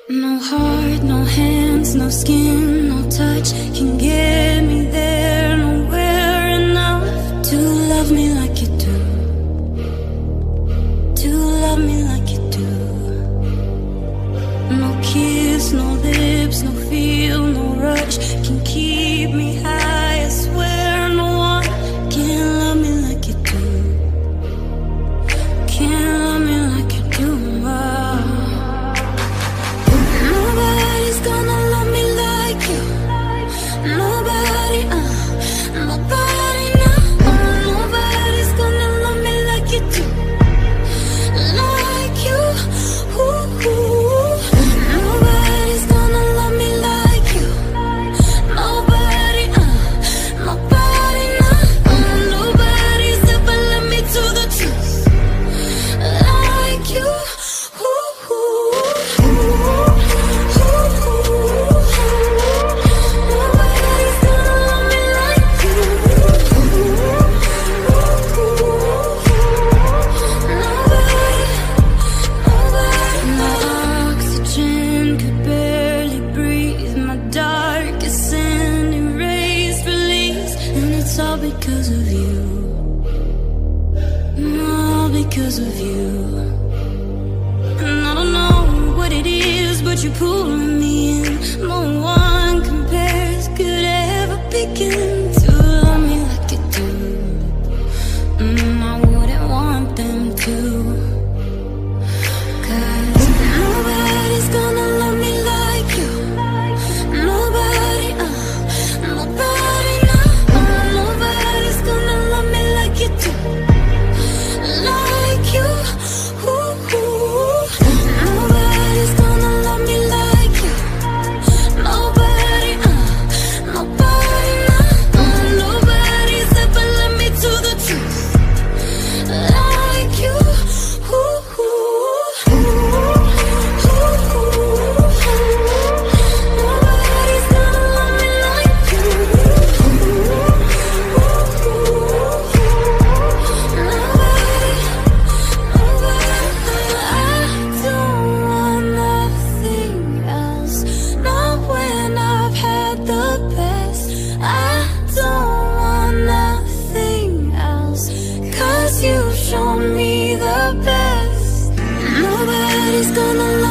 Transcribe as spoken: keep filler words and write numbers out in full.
No heart, no hands, no skin, no touch can get me there. Nowhere enough to love me like you do. To love me like you do. No kiss, no lips, no feel, no rush can keep me high. I swear no one can love me like you do. Can't love me like you do. Oh. Nobody's gonna love me like you. Nobody, uh, nobody, no. Nobody's gonna love me like you do. Like you, ooh, ooh. Nobody's gonna love me like you. Nobody, uh, nobody, no. Nobody's ever led me to the truth like you. Ooh, ooh, ooh. Nobody's gonna love me like you. Nobody, nobody. My oxygen could barely breathe. My darkest sin erased, released, and it's all because of you. All because of you. And I don't know what it is, but you're pulling me in. No one compares, could ever begin to love me like you do. Mm, I wouldn't want them to. Cause nobody's gonna love me like you. Nobody, uh, nobody, no. Nobody's gonna love me like you do. Like you, ooh, ooh. Nobody's gonna love me like you. Nobody, uh, nobody, no. Nobody's ever led me to the truth like you, ooh, ooh, ooh. Nobody's gonna love me like you. Nobody, nobody. I don't want nothing else. Not when I've had the best. I don't want nothing else. Cause you've shown me the best. Nobody's gonna